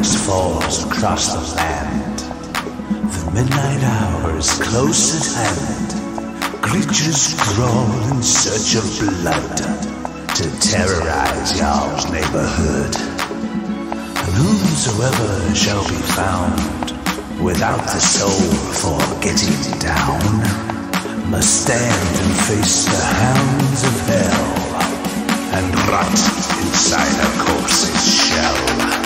darkness falls across the land. The midnight hour is close at hand. Creatures crawl in search of blood to terrorize y'all's neighborhood. And whomsoever shall be found without the soul for getting down must stand and face the hounds of hell and rot inside a corpse's shell.